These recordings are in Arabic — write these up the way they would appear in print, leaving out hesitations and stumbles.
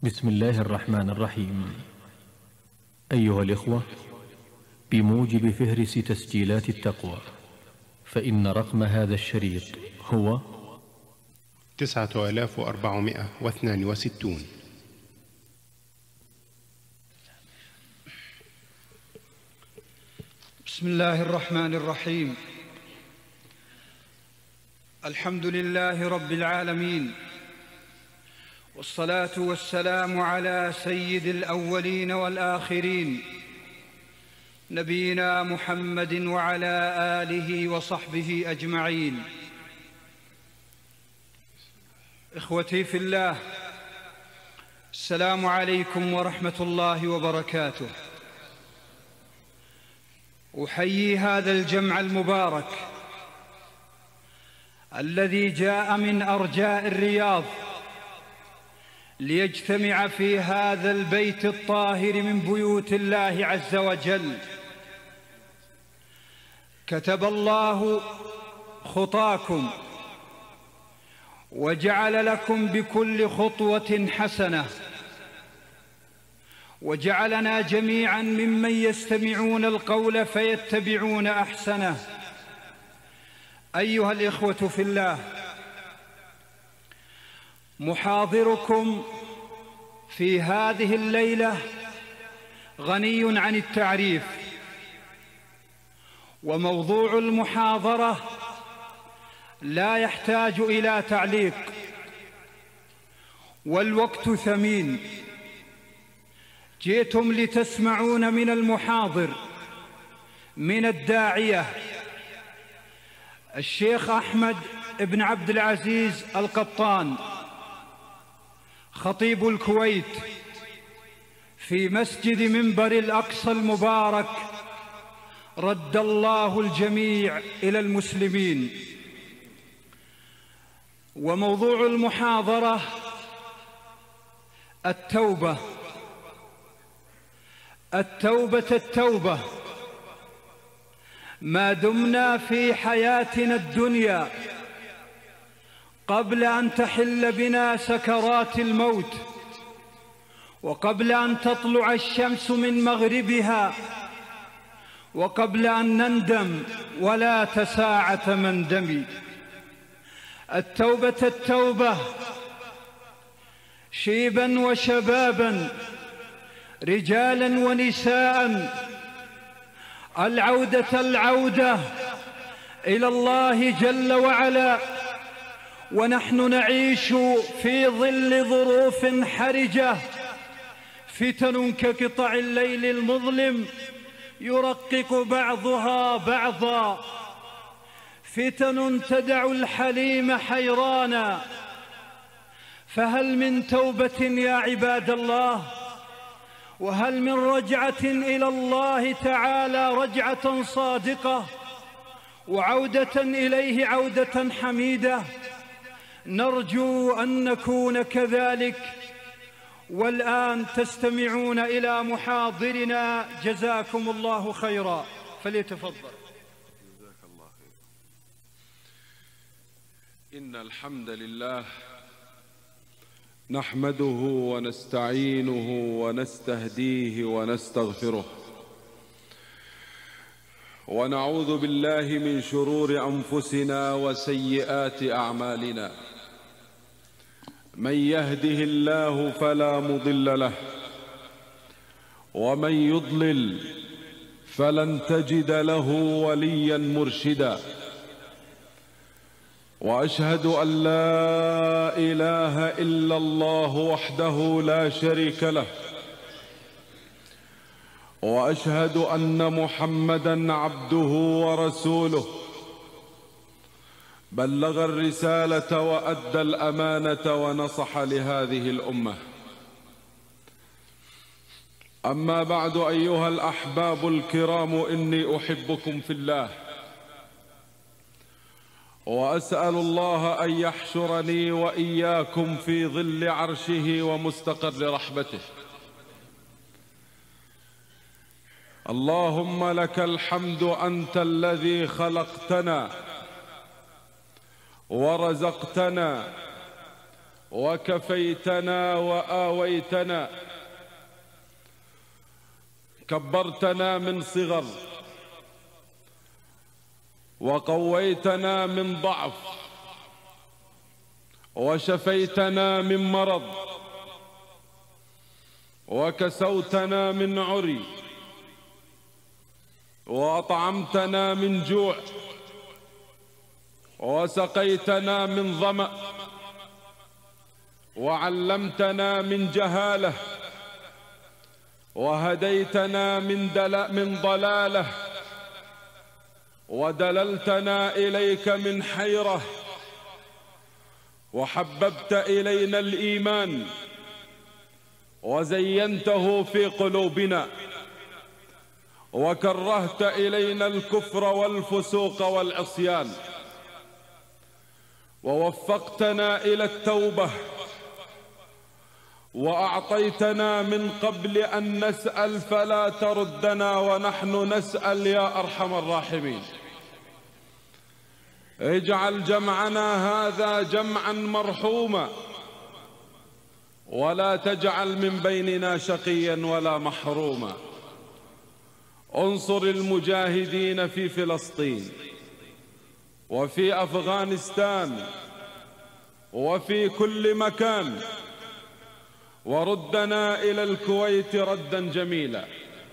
بسم الله الرحمن الرحيم. أيها الإخوة، بموجب فهرس تسجيلات التقوى، فإن رقم هذا الشريط هو 9462. بسم الله الرحمن الرحيم. الحمد لله رب العالمين، والصلاة والسلام على سيد الأولين والآخرين، نبينا محمد وعلى آله وصحبه أجمعين. إخوتي في الله، السلام عليكم ورحمة الله وبركاته. أحيي هذا الجمع المبارك الذي جاء من أرجاء الرياض ليجتمع في هذا البيت الطاهر من بيوت الله عز وجل. كتب الله خطاكم وجعل لكم بكل خطوة حسنة، وجعلنا جميعا ممن يستمعون القول فيتبعون أحسنه. أيها الإخوة في الله، محاضركم في هذه الليلة غني عن التعريف، وموضوع المحاضرة لا يحتاج إلى تعليق، والوقت ثمين. جئتم لتسمعون من المحاضر، من الداعية الشيخ أحمد بن عبد العزيز القطان، خطيب الكويت، في مسجد منبر الأقصى المبارك، رد الله الجميع إلى المسلمين. وموضوع المحاضرة التوبة. التوبة ما دمنا في حياتنا الدنيا قبل أن تحل بنا سكرات الموت، وقبل أن تطلع الشمس من مغربها، وقبل أن نندم ولا تساعة مندم. التوبة شيبا وشبابا، رجالا ونساء، العودة إلى الله جل وعلا. ونحن نعيش في ظل ظروف حرجة، فتن كقطع الليل المظلم يرقق بعضها بعضا، فتن تدع الحليم حيرانا. فهل من توبة يا عباد الله؟ وهل من رجعة إلى الله تعالى رجعة صادقة، وعودة إليه عودة حميدة؟ نرجو أن نكون كذلك. والآن تستمعون إلى محاضرنا، جزاكم الله خيرا، فليتفضل. جزاك الله خير. إن الحمد لله نحمده ونستعينه ونستهديه ونستغفره، ونعوذ بالله من شرور أنفسنا وسيئات أعمالنا. من يهده الله فلا مضل له، ومن يضلل فلن تجد له وليا مرشدا. وأشهد أن لا إله إلا الله وحده لا شريك له، وأشهد أن محمدًا عبده ورسوله، بلغ الرسالة وأدى الأمانة ونصح لهذه الأمة. أما بعد، أيها الأحباب الكرام، إني أحبكم في الله، وأسأل الله أن يحشرني وإياكم في ظل عرشه ومستقر رحمته. اللهم لك الحمد، أنت الذي خلقتنا ورزقتنا وكفيتنا وآويتنا، كبرتنا من صغر وقويتنا من ضعف وشفيتنا من مرض وكسوتنا من عري وأطعمتنا من جوع وسقيتنا من ظمأ وعلمتنا من جهالة وهديتنا من ضلالة ودللتنا إليك من حيرة وحببت إلينا الإيمان وزينته في قلوبنا وكرهت إلينا الكفر والفسوق والعصيان ووفقتنا إلى التوبة وأعطيتنا من قبل أن نسأل فلا تردنا ونحن نسأل يا أرحم الراحمين. اجعل جمعنا هذا جمعا مرحوما ولا تجعل من بيننا شقيا ولا محروما. انصر المجاهدين في فلسطين وفي أفغانستان وفي كل مكان، وردنا إلى الكويت ردا جميلا،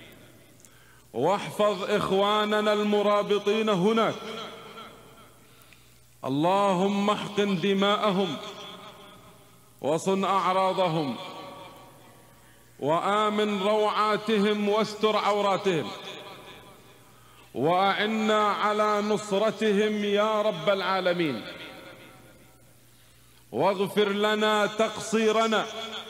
واحفظ إخواننا المرابطين هناك، اللهم احقن دماءهم وصن أعراضهم وآمن روعاتهم واستر عوراتهم، وأعنا على نصرتهم يا رب العالمين، واغفر لنا تقصيرنا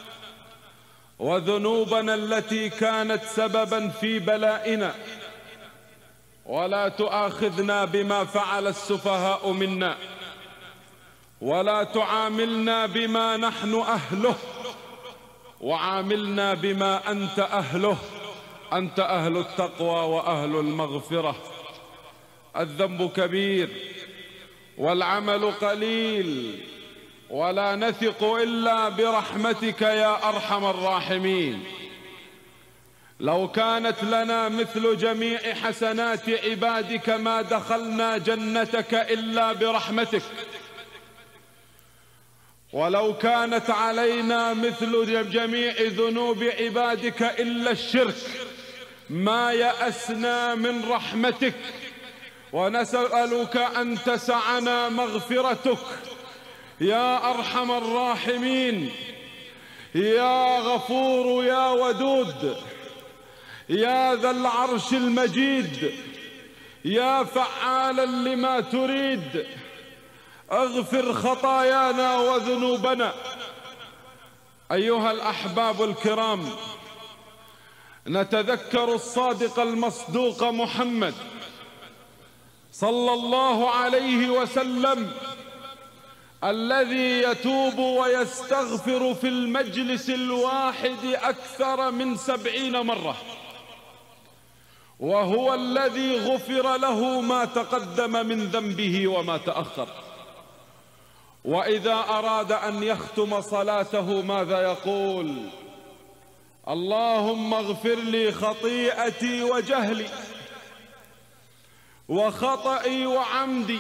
وذنوبنا التي كانت سببا في بلائنا، ولا تؤاخذنا بما فعل السفهاء منا، ولا تعاملنا بما نحن أهله، وعاملنا بما أنت أهله، أنت أهل التقوى وأهل المغفرة. الذنب كبير والعمل قليل ولا نثق إلا برحمتك يا أرحم الراحمين. لو كانت لنا مثل جميع حسنات عبادك ما دخلنا جنتك إلا برحمتك، ولو كانت علينا مثل جميع ذنوب عبادك إلا الشرك ما يأسنا من رحمتك، ونسألك أن تسعنا مغفرتك يا أرحم الراحمين، يا غفور يا ودود، يا ذا العرش المجيد، يا فعالا لما تريد. اغفر خطايانا وذنوبنا. أيها الأحباب الكرام، نتذكر الصادق المصدوق محمد صلى الله عليه وسلم الذي يتوب ويستغفر في المجلس الواحد أكثر من 70 مرة، وهو الذي غفر له ما تقدم من ذنبه وما تأخر. وإذا أراد أن يختم صلاته ماذا يقول؟ اللهم اغفر لي خطيئتي وجهلي وخطئي وعمدي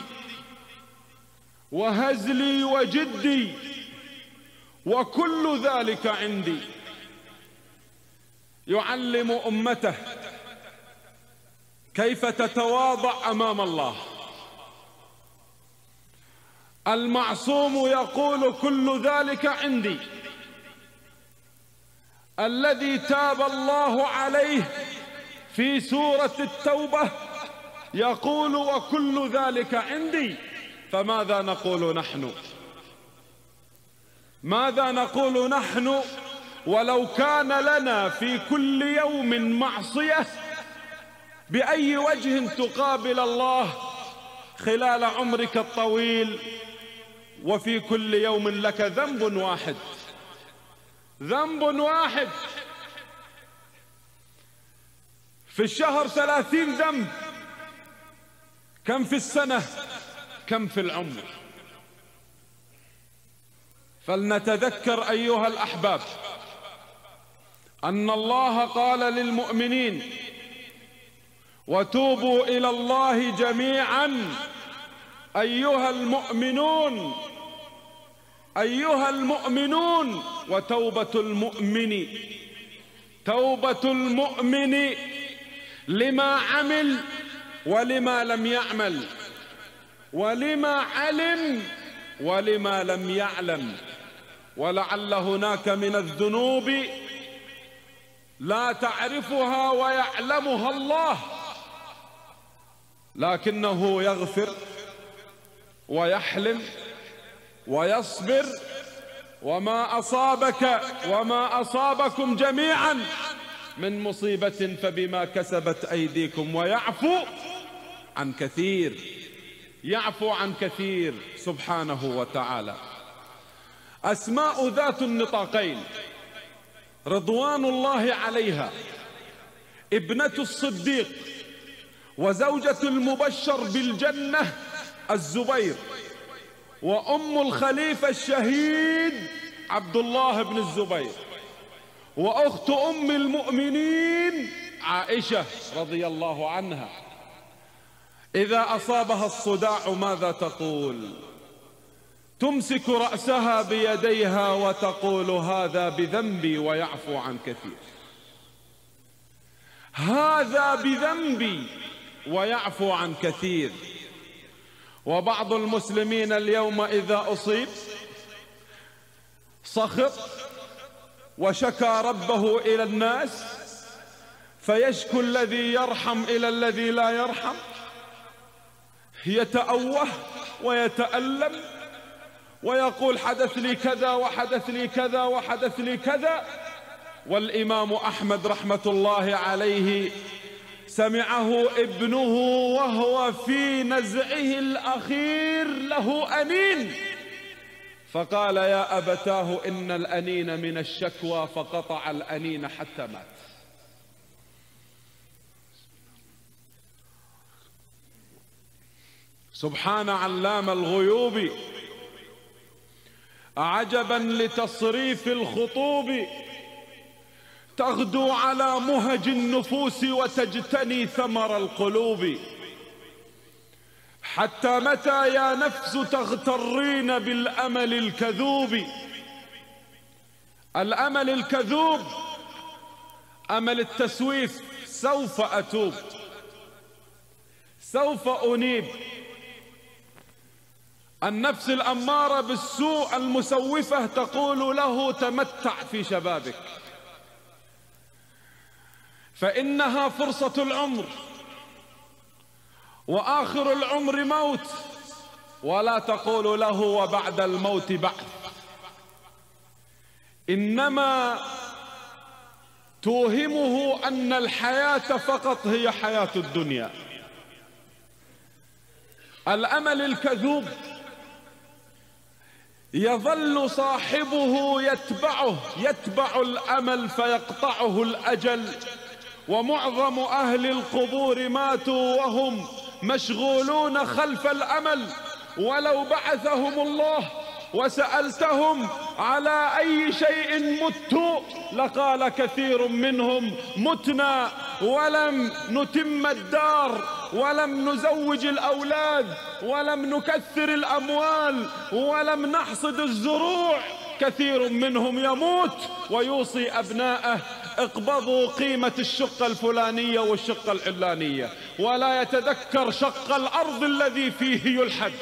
وهزلي وجدي وكل ذلك عندي. يعلم أمته كيف تتواضع أمام الله. المعصوم يقول كل ذلك عندي، الذي تاب الله عليه في سورة التوبة يقول وكل ذلك عندي. فماذا نقول نحن؟ ماذا نقول نحن ولو كان لنا في كل يوم معصية؟ بأي وجه تقابل الله خلال عمرك الطويل وفي كل يوم لك ذنب واحد؟ ذنب واحد. في الشهر 30 ذنب، كم في السنة؟ كم في العمر؟ فلنتذكر أيها الأحباب أن الله قال للمؤمنين: وتوبوا إلى الله جميعا أيها المؤمنون، أيها المؤمنون. وتوبة المؤمن، توبة المؤمن لما عمل ولما لم يعمل، ولما علم ولما لم يعلم. ولعل هناك من الذنوب لا تعرفها ويعلمها الله، لكنه يغفر ويحلم ويصبر. وما أصابك وما أصابكم جميعا من مصيبة فبما كسبت أيديكم، ويعفو عن كثير، يعفو عن كثير سبحانه وتعالى. أسماء ذات النطاقين رضوان الله عليها، ابنة الصديق وزوجة المبشر بالجنة الزبير، وأم الخليفة الشهيد عبد الله بن الزبير، وأخت أم المؤمنين عائشة رضي الله عنها. إذا أصابها الصداع ماذا تقول؟ تمسك رأسها بيديها وتقول: هذا بذنبي ويعفو عن كثير، هذا بذنبي ويعفو عن كثير. وبعض المسلمين اليوم إذا أصيب سخط وشكى ربه إلى الناس، فيشكو الذي يرحم إلى الذي لا يرحم، يتأوه ويتألم ويقول: حدث لي كذا وحدث لي كذا وحدث لي كذا. والإمام أحمد رحمة الله عليه سمعه ابنه وهو في نزعه الأخير له أنين، فقال: يا أبتاه إن الأنين من الشكوى، فقطع الأنين حتى مات. سبحان علام الغيوب، عجبا لتصريف الخطوب، تغدو على مهج النفوس وتجتني ثمر القلوب. حتى متى يا نفس تغترين بالأمل الكذوب؟ الأمل الكذوب أمل التسويف، سوف أتوب، سوف أنيب. النفس الأمارة بالسوء المسوفة تقول له: تمتع في شبابك، فإنها فرصة العمر، وآخر العمر موت. ولا تقول له: وبعد الموت بعث، إنما توهمه أن الحياة فقط هي حياة الدنيا. الأمل الكذوب يظل صاحبه يتبع الأمل فيقطعه الأجل. ومعظم أهل القبور ماتوا وهم مشغولون خلف الأمل. ولو بعثهم الله وسألتهم على أي شيء متوا لقال كثير منهم: متنا ولم نتم الدار، ولم نزوج الأولاد، ولم نكثر الأموال، ولم نحصد الزروع. كثير منهم يموت ويوصي أبناءه: اقبضوا قيمة الشقة الفلانية والشقة العلانية، ولا يتذكر شق الأرض الذي فيه يلحد.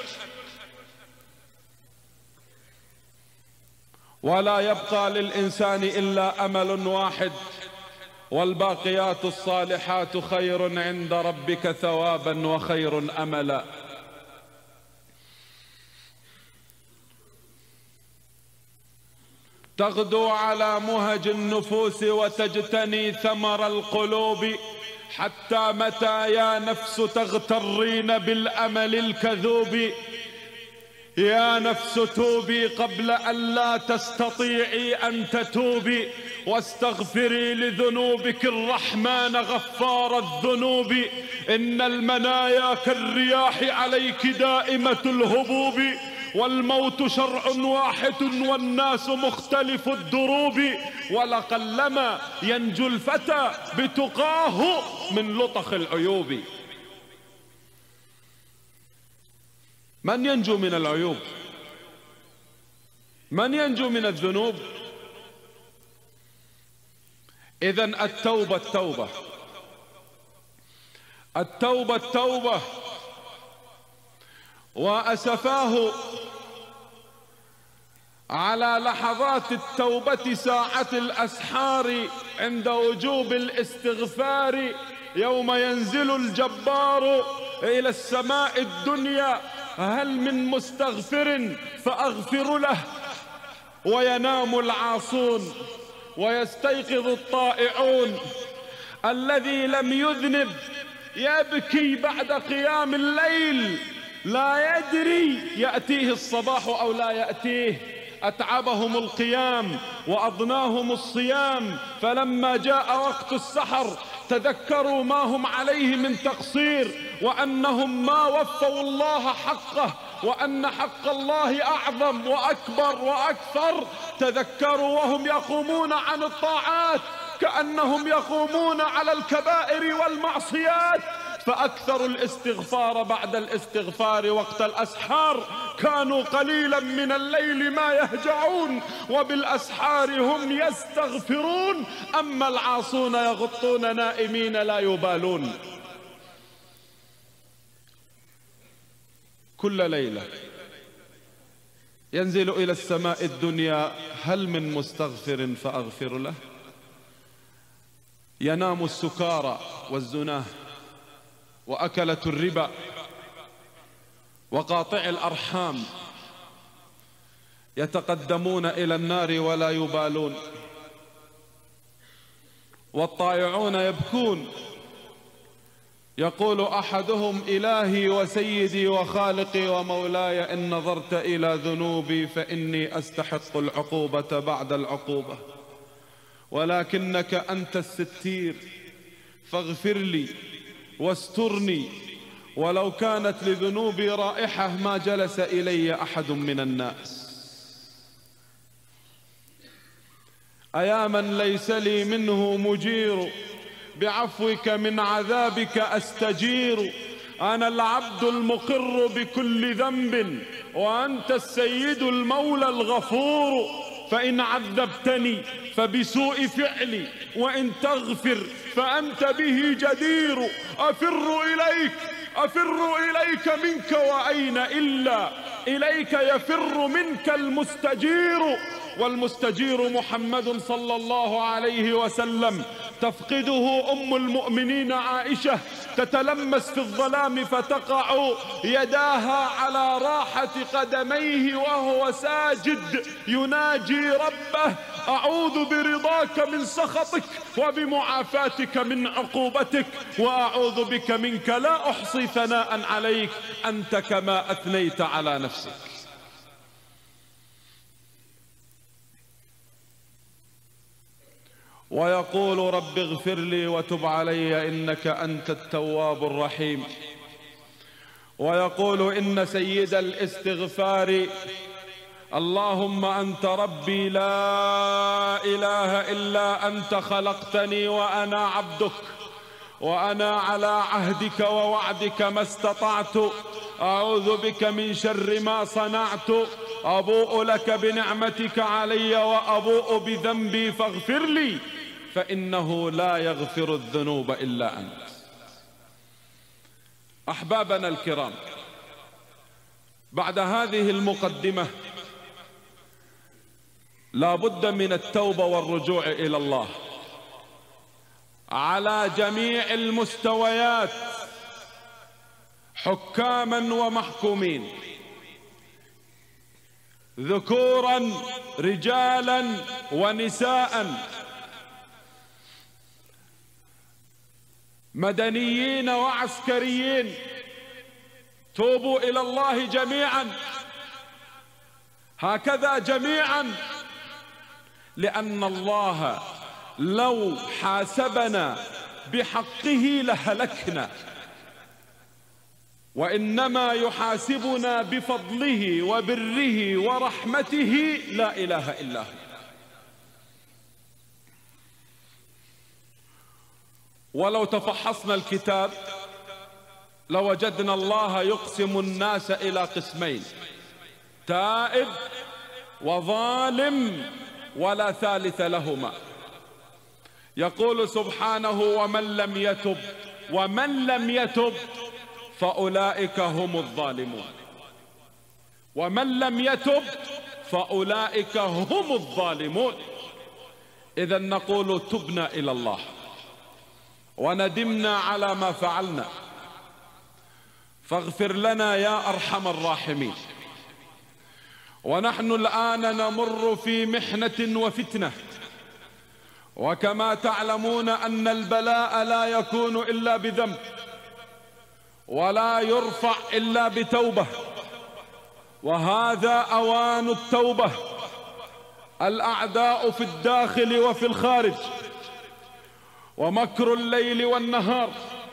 ولا يبقى للإنسان إلا أمل واحد: والباقيات الصالحات خير عند ربك ثوابا وخير أملا. تغدو على مهج النفوس وتجتني ثمر القلوب. حتى متى يا نفس تغترين بالأمل الكذوب؟ يا نفس توبي قبل أن لا تستطيعي أن تتوبي، واستغفري لذنوبك الرحمن غفار الذنوب. إن المنايا كالرياح عليك دائمة الهبوب، والموت شرع واحد والناس مختلف الدروب، ولقلما ينجو الفتى بتقاه من لطخ العيوب. من ينجو من العيوب؟ من ينجو من الذنوب؟ إذن التوبة التوبة التوبة التوبة. وأسفاه على لحظات التوبة ساعة الأسحار عند وجوب الاستغفار، يوم ينزل الجبار إلى السماء الدنيا: هل من مستغفر فأغفر له؟ وينام العاصون ويستيقظ الطائعون. الذي لم يذنب يبكي بعد قيام الليل، لا يدري يأتيه الصباح أو لا يأتيه. أتعبهم القيام وأضناهم الصيام، فلما جاء وقت السحر تذكروا ما هم عليه من تقصير، وأنهم ما وفوا الله حقه، وأن حق الله أعظم وأكبر وأكثر. تذكروا وهم يقومون عن الطاعات كأنهم يقومون على الكبائر والمعصيات، فأكثروا الاستغفار بعد الاستغفار وقت الأسحار. كانوا قليلا من الليل ما يهجعون، وبالأسحار هم يستغفرون. أما العاصون يغطون نائمين لا يبالون. كل ليلة ينزل إلى السماء الدنيا: هل من مستغفر فأغفر له؟ ينام السكارى والزناه وأكلة الربا وقاطع الأرحام، يتقدمون إلى النار ولا يبالون، والطائعون يبكون. يقول أحدهم: إلهي وسيدي وخالقي ومولاي، إن نظرت إلى ذنوبي فإني أستحق العقوبة بعد العقوبة، ولكنك أنت الستير فاغفر لي واسترني، ولو كانت لذنوبي رائحة ما جلس إلي أحد من الناس. أيا من ليس لي منه مجير، بعفوك من عذابك أستجير. أنا العبد المقر بكل ذنب، وأنت السيد المولى الغفور. فإن عذبتني فبسوء فعلي، وإن تغفر فأنت به جدير. أفر إليك منك، وأين إلا إليك يفر منك المستجير. والمستجير محمد صلى الله عليه وسلم. تفقده أم المؤمنين عائشة، تتلمس في الظلام فتقع يداها على راحة قدميه وهو ساجد يناجي ربه: أعوذ برضاك من سخطك، وبمعافاتك من عقوبتك، وأعوذ بك منك، لا أحصي ثناء عليك، أنت كما أثنيت على نفسك. ويقول: رب اغفر لي وتب علي إنك أنت التواب الرحيم. ويقول: إن سيد الاستغفار: اللهم أنت ربي لا إله إلا أنت، خلقتني وأنا عبدك، وأنا على عهدك ووعدك ما استطعت، أعوذ بك من شر ما صنعت، أبوء لك بنعمتك علي وأبوء بذنبي فاغفر لي، فإنه لا يغفر الذنوب إلا أنت. أحبابنا الكرام، بعد هذه المقدمة لا بد من التوبة والرجوع إلى الله على جميع المستويات، حكاما ومحكومين، ذكورا رجالا ونساء، مدنيين وعسكريين. توبوا إلى الله جميعا، هكذا جميعا، لأن الله لو حاسبنا بحقه لهلكنا، وإنما يحاسبنا بفضله وبره ورحمته لا إله إلا هو. ولو تفحصنا الكتاب لوجدنا الله يقسم الناس إلى قسمين: تائب وظالم، ولا ثالث لهما. يقول سبحانه: ومن لم يتب فأولئك هم الظالمون. ومن لم يتب فأولئك هم الظالمون. إذا نقول: تبنا إلى الله وندمنا على ما فعلنا، فاغفر لنا يا أرحم الراحمين. ونحن الآن نمر في محنة وفتنة، وكما تعلمون أن البلاء لا يكون إلا بذنب، ولا يرفع إلا بتوبة، وهذا أوان التوبة. الأعداء في الداخل وفي الخارج، ومكر الليل والنهار،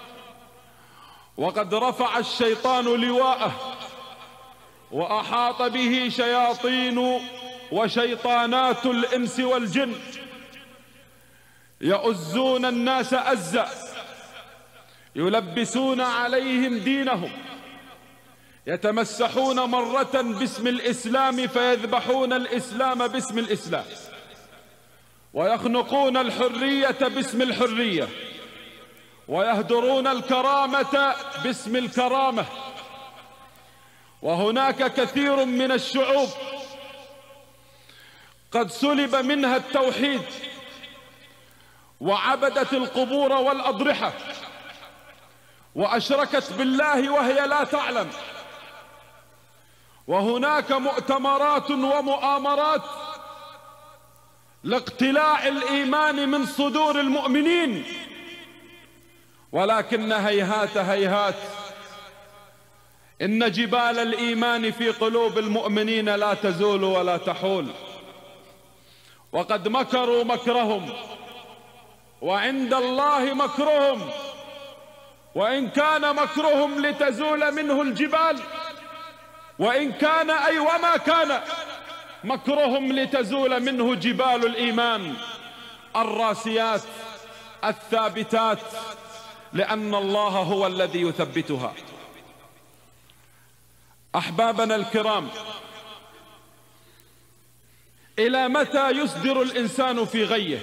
وقد رفع الشيطان لواءه وأحاط به شياطين وشيطانات الإنس والجن، يؤزون الناس أزا، يلبسون عليهم دينهم، يتمسحون مرة باسم الإسلام فيذبحون الإسلام باسم الإسلام، ويخنقون الحرية باسم الحرية، ويهدرون الكرامة باسم الكرامة. وهناك كثير من الشعوب قد سلب منها التوحيد وعبدت القبور والأضرحة وأشركت بالله وهي لا تعلم. وهناك مؤتمرات ومؤامرات لاقتلاع الإيمان من صدور المؤمنين، ولكن هيهات هيهات، إن جبال الإيمان في قلوب المؤمنين لا تزول ولا تحول. وقد مكروا مكرهم وعند الله مكرهم، وإن كان مكرهم لتزول منه الجبال، وإن كان أي وما كان مكرهم لتزول منه جبال الإيمان الراسيات الثابتات، لأن الله هو الذي يثبتها. أحبابنا الكرام، إلى متى يصدر الإنسان في غيه؟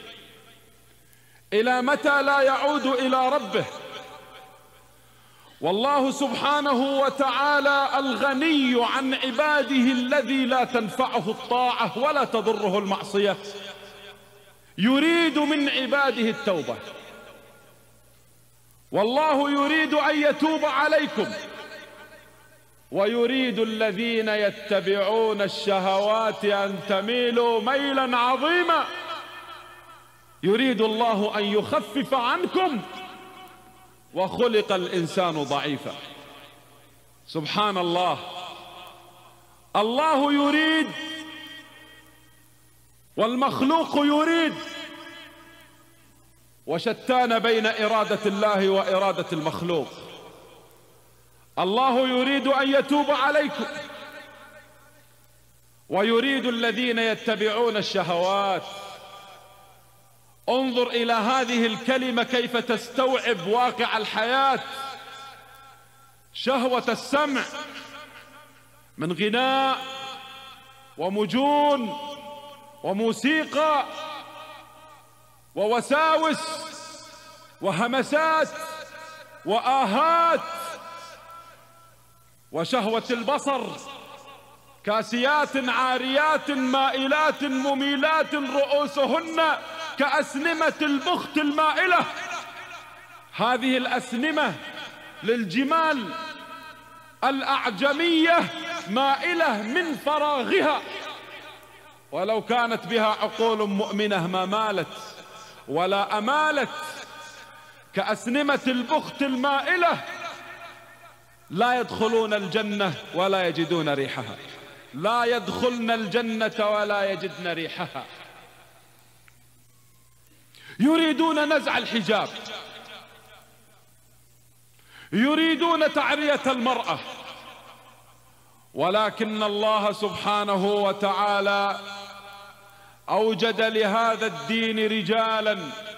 إلى متى لا يعود إلى ربه؟ والله سبحانه وتعالى الغني عن عباده الذي لا تنفعه الطاعة ولا تضره المعصية، يريد من عباده التوبة. والله يريد أن يتوب عليكم، ويريد الذين يتبعون الشهوات أن تميلوا ميلا عظيما. يريد الله أن يخفف عنكم، وخلق الإنسان ضعيفا. سبحان الله، الله يريد والمخلوق يريد، وشتان بين إرادة الله وإرادة المخلوق. الله يريد أن يتوب عليكم، ويريد الذين يتبعون الشهوات. انظر إلى هذه الكلمة كيف تستوعب واقع الحياة. شهوة السمع من غناء ومجون وموسيقى ووساوس وهمسات وآهات، وشهوة البصر، كاسيات عاريات مائلات مميلات رؤوسهن كأسنمة البخت المائلة. هذه الأسنمة للجمال الأعجمية مائلة من فراغها، ولو كانت بها عقول مؤمنة ما مالت ولا أمالت. كأسنمة البخت المائلة، لا يدخلون الجنة ولا يجدون ريحها، لا يدخلن الجنة ولا يجدن ريحها. يريدون نزع الحجاب، يريدون تعرية المرأة، ولكن الله سبحانه وتعالى أوجد لهذا الدين رجالا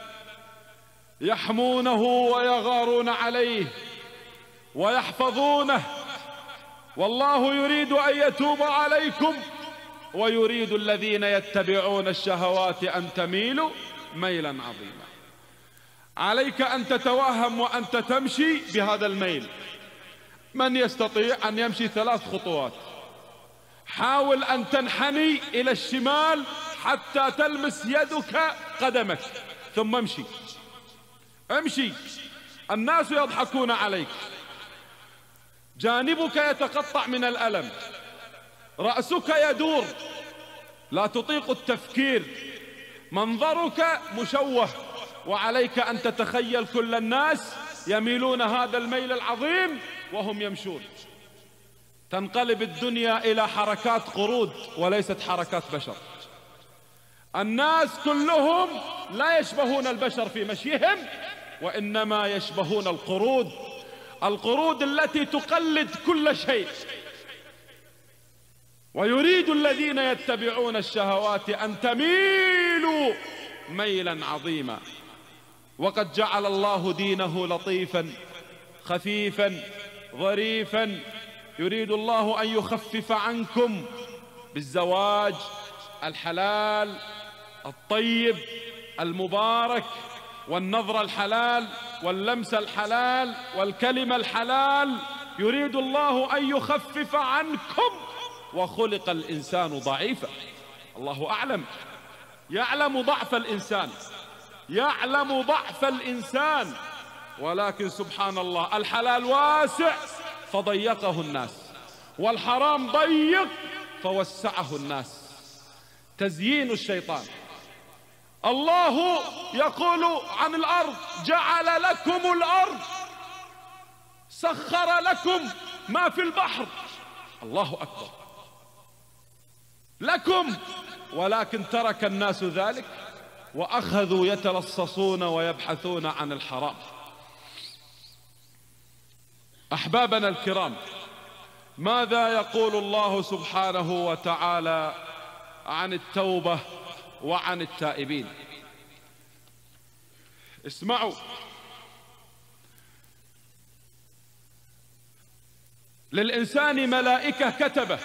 يحمونه ويغارون عليه ويحفظونه، والله يريد أن يتوب عليكم ويريد الذين يتبعون الشهوات أن تميلوا ميلا عظيما. عليك أن تتوهم وأنت تمشي بهذا الميل. من يستطيع أن يمشي 3 خطوات؟ حاول أن تنحني إلى الشمال حتى تلمس يدك قدمك، ثم امشي امشي. الناس يضحكون عليك، جانبك يتقطع من الألم، رأسك يدور، لا تطيق التفكير، منظرك مشوه، وعليك أن تتخيل كل الناس يميلون هذا الميل العظيم وهم يمشون. تنقلب الدنيا إلى حركات قرود وليست حركات بشر. الناس كلهم لا يشبهون البشر في مشيهم، وإنما يشبهون القرود، القرود التي تقلد كل شيء. ويريد الذين يتبعون الشهوات أن تميلوا ميلا عظيما. وقد جعل الله دينه لطيفا خفيفا ظريفا، يريد الله أن يخفف عنكم بالزواج الحلال الطيب المبارك، والنظر الحلال واللمس الحلال والكلمة الحلال. يريد الله أن يخفف عنكم، وخلق الإنسان ضعيفا. الله أعلم، يعلم ضعف الإنسان، يعلم ضعف الإنسان، ولكن سبحان الله الحلال واسع فضيقه الناس، والحرام ضيق فوسعه الناس. تزيين الشيطان. الله يقول عن الأرض: جعل لكم الأرض، سخر لكم ما في البحر. الله أكبر، لكم. ولكن ترك الناس ذلك وأخذوا يتلصصون ويبحثون عن الحرام. أحبابنا الكرام، ماذا يقول الله سبحانه وتعالى عن التوبة وعن التائبين؟ اسمعوا: للإنسان ملائكة كتبة،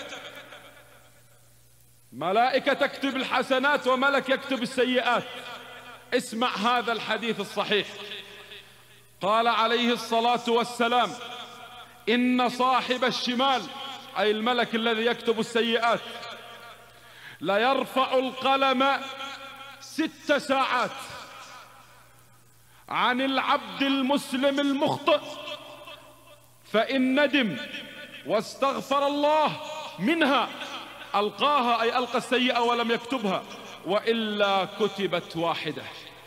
ملائكة تكتب الحسنات وملك يكتب السيئات. اسمع هذا الحديث الصحيح. قال عليه الصلاة والسلام: إن صاحب الشمال، أي الملك الذي يكتب السيئات، لا يرفع القلم 6 ساعات عن العبد المسلم المخطئ، فإن ندم واستغفر الله منها ألقاها، أي ألقى السيئة ولم يكتبها، وإلا كتبت واحدة.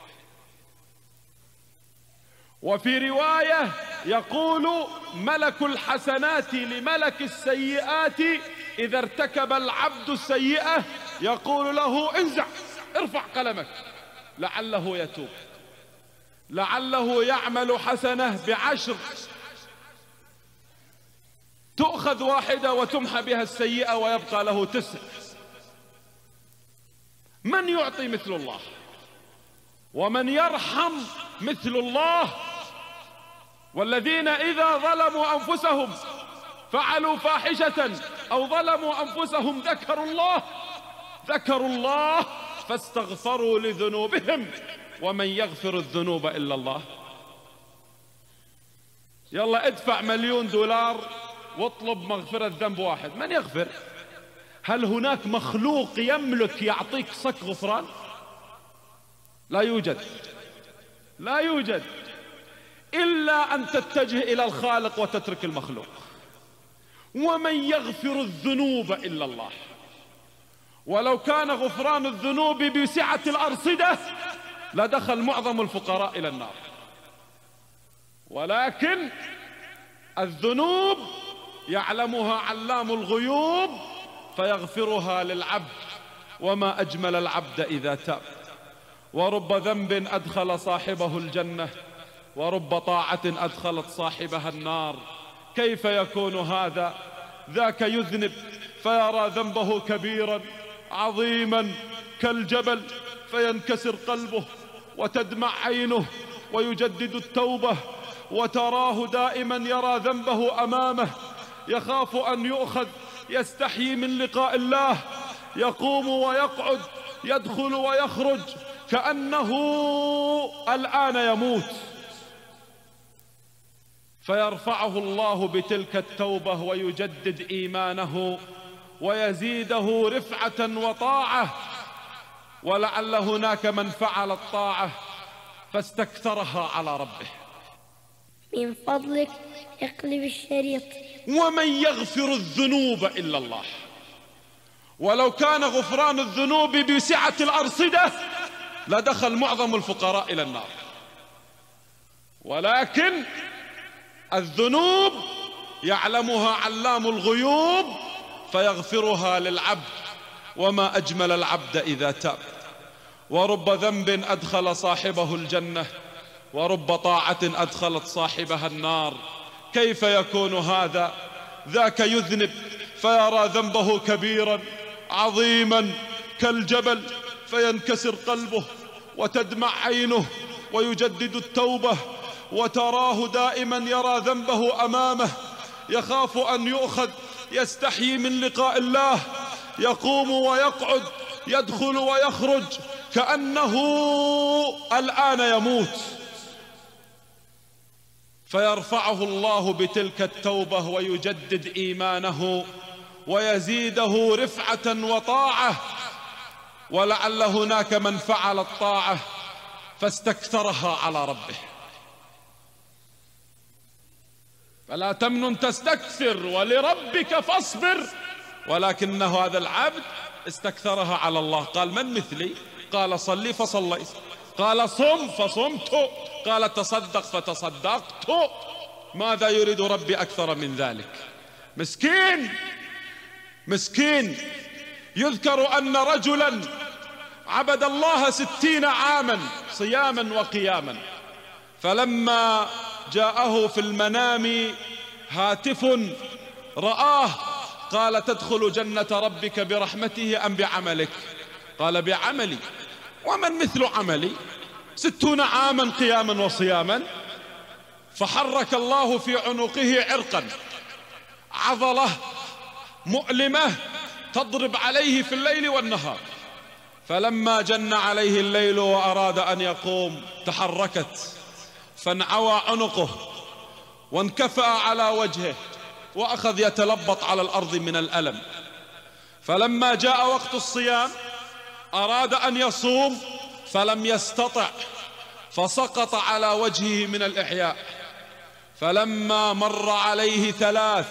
وفي رواية يقول ملك الحسنات لملك السيئات إذا ارتكب العبد السيئة يقول له: انزع، ارفع قلمك، لعله يتوب، لعله يعمل حسنة ب10، تؤخذ واحدة وتمحى بها السيئة ويبقى له 9. من يعطي مثل الله؟ ومن يرحم مثل الله؟ والذين إذا ظلموا أنفسهم فعلوا فاحشة أو ظلموا أنفسهم ذكروا الله فاستغفروا لذنوبهم، ومن يغفر الذنوب إلا الله. يلا ادفع $1,000,000 واطلب مغفرة ذنب واحد، من يغفر؟ هل هناك مخلوق يملك يعطيك صك غفران؟ لا يوجد، لا يوجد، إلا أن تتجه إلى الخالق وتترك المخلوق. ومن يغفر الذنوب إلا الله. ولو كان غفران الذنوب بسعة الأرصدة لدخل معظم الفقراء إلى النار، ولكن الذنوب يعلمها علام الغيوب فيغفرها للعبد، وما أجمل العبد إذا تاب. ورب ذنب أدخل صاحبه الجنة ورب طاعة أدخلت صاحبها النار. كيف يكون هذا؟ ذاك يذنب فيرى ذنبه كبيرا عظيما كالجبل فينكسر قلبه وتدمع عينه ويجدد التوبة، وتراه دائما يرى ذنبه أمامه، يخاف أن يؤخذ، يستحيي من لقاء الله، يقوم ويقعد، يدخل ويخرج كأنه الآن يموت. فيرفعه الله بتلك التوبة ويجدد إيمانه ويزيده رفعة وطاعة. ولعل هناك من فعل الطاعة فاستكثرها على ربه. من فضلك اقلب الشريط. ومن يغفر الذنوب إلا الله. ولو كان غفران الذنوب بسعة الأرصدة لدخل معظم الفقراء إلى النار، ولكن الذنوب يعلمها علام الغيوب فيغفرها للعبد. وما أجمل العبد إذا تاب. ورب ذنب أدخل صاحبه الجنة، ورب طاعة أدخلت صاحبها النار. كيف يكون هذا؟ ذاك يذنب فيرى ذنبه كبيرا عظيما كالجبل فينكسر قلبه وتدمع عينه ويجدد التوبة، وتراه دائما يرى ذنبه أمامه، يخاف أن يؤخذ، يستحيي من لقاء الله، يقوم ويقعد، يدخل ويخرج كأنه الآن يموت. فيرفعه الله بتلك التوبة ويجدد إيمانه ويزيده رفعة وطاعة. ولعل هناك من فعل الطاعة فاستكثرها على ربه. فلا تمنن تستكثر ولربك فاصبر. ولكن هذا العبد استكثرها على الله. قال من مثلي؟ قال صلي فصليت، قال صم فصمت، قال تصدق فتصدقت. ماذا يريد ربي أكثر من ذلك؟ مسكين مسكين. يذكر أن رجلا عبد الله 60 عاما صياما وقياما، فلما جاءه في المنام هاتف رآه قال تدخل جنة ربك برحمته أم بعملك؟ قال بعملي. ومن مثل عملي؟ 60 عاما قياما وصياما. فحرك الله في عنقه عرقا، عضلة مؤلمة تضرب عليه في الليل والنهار. فلما جن عليه الليل وأراد أن يقوم تحركت، فانعوى عنقه وانكفأ على وجهه وأخذ يتلبط على الأرض من الألم. فلما جاء وقت الصيام أراد أن يصوم فلم يستطع، فسقط على وجهه من الإحياء. فلما مر عليه 3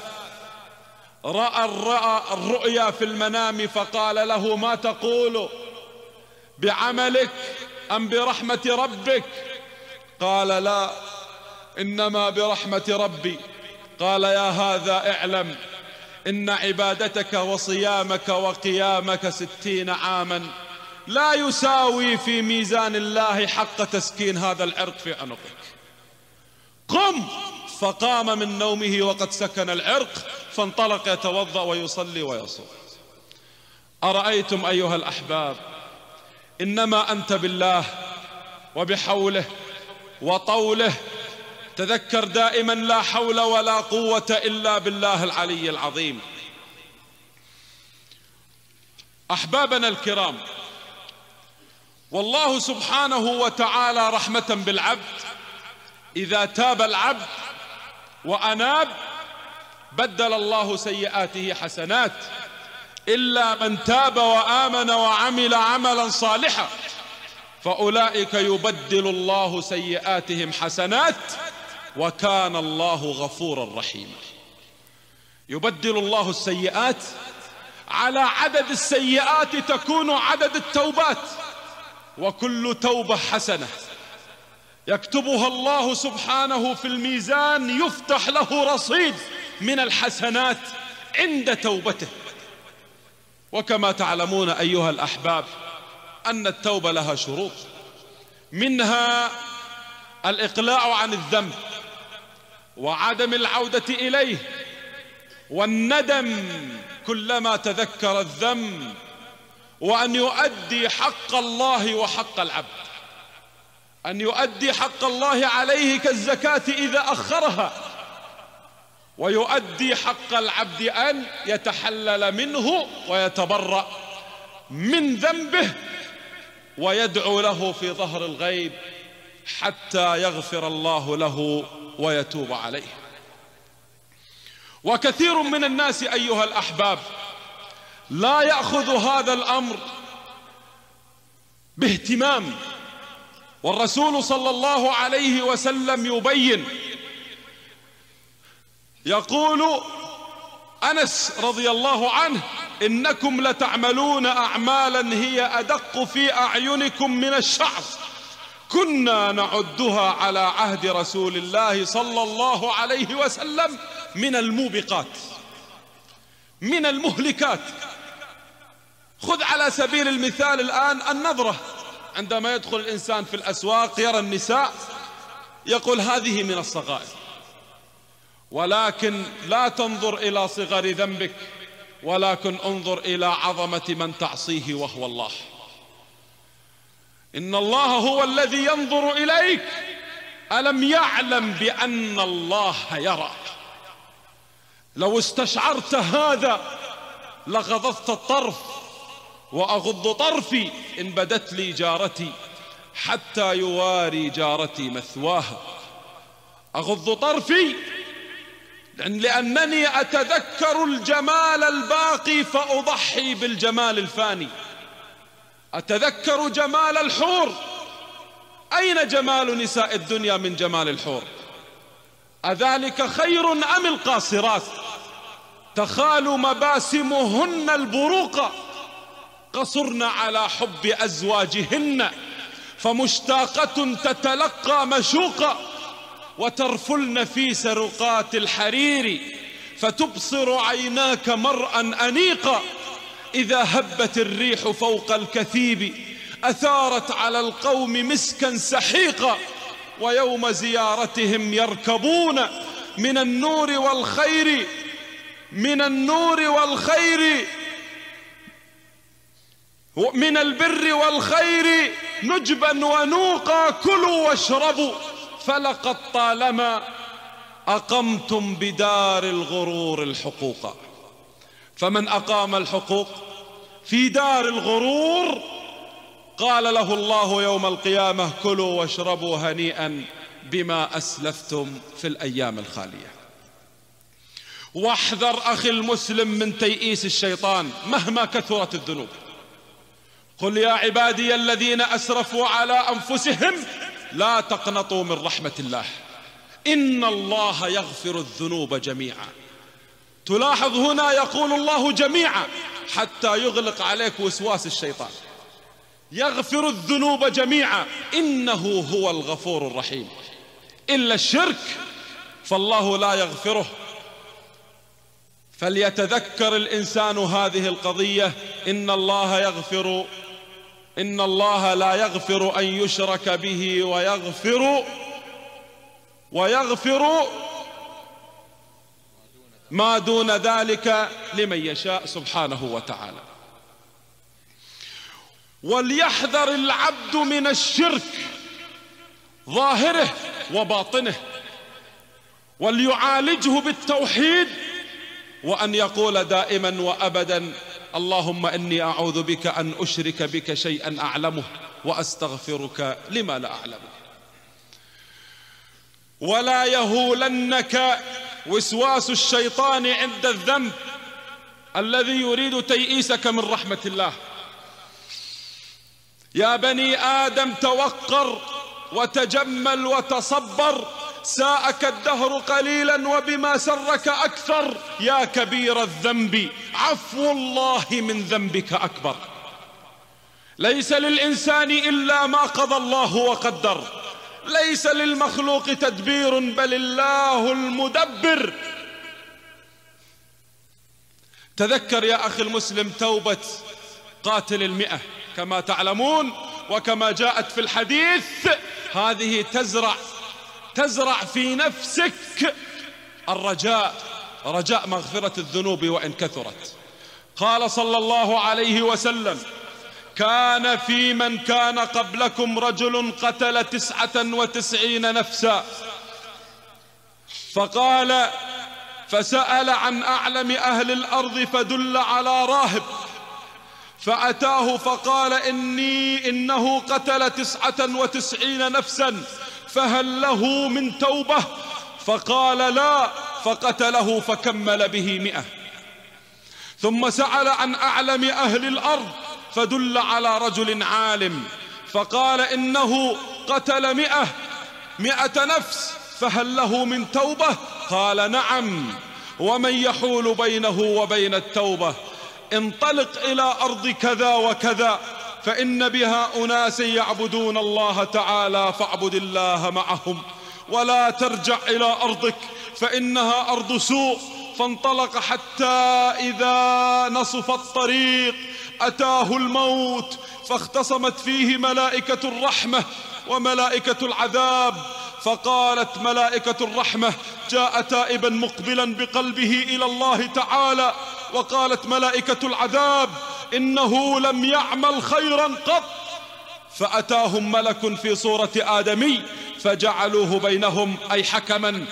رأى الرؤيا في المنام، فقال له ما تقول؟ بعملك أم برحمة ربك؟ قال لا، إنما برحمة ربي. قال يا هذا اعلم إن عبادتك وصيامك وقيامك 60 عاما لا يساوي في ميزان الله حق تسكين هذا العرق في عنقك. قم. فقام من نومه وقد سكن العرق، فانطلق يتوضأ ويصلي ويصوم. أرأيتم أيها الأحباب؟ إنما أنت بالله وبحوله وطوله. تذكر دائما لا حول ولا قوة إلا بالله العلي العظيم. أحبابنا الكرام، والله سبحانه وتعالى رحمة بالعبد إذا تاب العبد وأناب بدل الله سيئاته حسنات، إلا من تاب وآمن وعمل عملا صالحا فأولئك يبدل الله سيئاتهم حسنات وكان الله غفورا رحيما. يبدل الله السيئات، على عدد السيئات تكون عدد التوبات، وكل توبة حسنة يكتبها الله سبحانه في الميزان، يفتح له رصيد من الحسنات عند توبته. وكما تعلمون أيها الأحباب أن التوبة لها شروط، منها الإقلاع عن الذنب وعدم العودة إليه، والندم كلما تذكر الذنب، وأن يؤدي حق الله وحق العبد، أن يؤدي حق الله عليه كالزكاة إذا أخرها، ويؤدي حق العبد أن يتحلل منه ويتبرأ من ذنبه ويدعو له في ظهر الغيب حتى يغفر الله له ويتوب عليه. وكثير من الناس أيها الأحباب لا يأخذ هذا الأمر باهتمام، والرسول صلى الله عليه وسلم يبين، يقول أنس رضي الله عنه: إنكم لتعملون أعمالا هي أدق في أعينكم من الشعر، كنا نعدها على عهد رسول الله صلى الله عليه وسلم من الموبقات، من المهلكات. خذ على سبيل المثال الآن النظرة، عندما يدخل الإنسان في الأسواق يرى النساء يقول هذه من الصغائر، ولكن لا تنظر إلى صغر ذنبك، ولكن انظر إلى عظمة من تعصيه وهو الله. إن الله هو الذي ينظر إليك، ألم يعلم بأن الله يرى؟ لو استشعرت هذا لغضضت الطرف، وأغض طرفي إن بدت لي جارتي حتى يواري جارتي مثواها. أغض طرفي لأنني أتذكر الجمال الباقي فأضحي بالجمال الفاني. أتذكر جمال الحور، أين جمال نساء الدنيا من جمال الحور؟ أذلك خير أم القاصرات؟ تخال مباسمهن البروق، قصرن على حب أزواجهن، فمشتاقة تتلقى مشوقا، وترفلن في سرقات الحرير، فتبصر عيناك مرءا أنيقا، إذا هبت الريح فوق الكثيب أثارت على القوم مسكا سحيقا، ويوم زيارتهم يركبون من النور والخير، من النور والخير، من البر والخير نجبا ونوقا، كلوا واشربوا فلقد طالما أقمتم بدار الغرور الحقوق. فمن أقام الحقوق في دار الغرور قال له الله يوم القيامة: كلوا واشربوا هنيئا بما أسلفتم في الأيام الخالية. واحذر أخي المسلم من تيئيس الشيطان مهما كثرت الذنوب. قل يا عبادي الذين أسرفوا على أنفسهم لا تقنطوا من رحمة الله، إن الله يغفر الذنوب جميعا. تلاحظ هنا يقول الله جميعا حتى يغلق عليك وسواس الشيطان. يغفر الذنوب جميعا إنه هو الغفور الرحيم. إلا الشرك فالله لا يغفره. فليتذكر الإنسان هذه القضية: إن الله لا يغفر أن يشرك به، ويغفر ما دون ذلك لمن يشاء سبحانه وتعالى. وليحذر العبد من الشرك ظاهره وباطنه، وليعالجه بالتوحيد، وأن يقول دائما وأبدا: اللهم إني أعوذ بك أن أشرك بك شيئا أعلمه وأستغفرك لما لا أعلمه. ولا يهولنك وسواس الشيطان عند الذنب الذي يريد تيئيسك من رحمة الله. يا بني آدم توقر وتجمل وتصبر، ساءك الدهر قليلا وبما سرك أكثر. يا كبير الذنب عفو الله من ذنبك أكبر. ليس للإنسان إلا ما قضى الله وقدر، ليس للمخلوق تدبير بل الله المدبر. تذكر يا أخي المسلم توبة قاتل 100. كما تعلمون وكما جاءت في الحديث هذه تزرع في نفسك رجاء مغفرة الذنوب وإن كثرت. قال صلى الله عليه وسلم: كان في من كان قبلكم رجل قتل 99 نفسا، فسأل عن أعلم أهل الأرض فدل على راهب، فأتاه فقال: إنه قتل 99 نفسا، فهل له من توبة؟ فقال: لا، فقتله فكمل به 100. ثم سأل عن أعلم أهل الأرض فدل على رجل عالم، فقال: إنه قتل 100 نفس، فهل له من توبة؟ قال: نعم، ومن يحول بينه وبين التوبة؟ انطلق إلى أرض كذا وكذا، فإن بها أناس يعبدون الله تعالى، فاعبد الله معهم، ولا ترجع إلى أرضك فإنها أرض سوء. فانطلق حتى إذا نصف الطريق أتاه الموت، فاختصمت فيه ملائكة الرحمة وملائكة العذاب، فقالت ملائكة الرحمة: جاء تائبا مقبلا بقلبه إلى الله تعالى، وقالت ملائكة العذاب: إنه لم يعمل خيرا قط. فأتاهم ملك في صورة آدمي فجعلوه بينهم، أي حكما،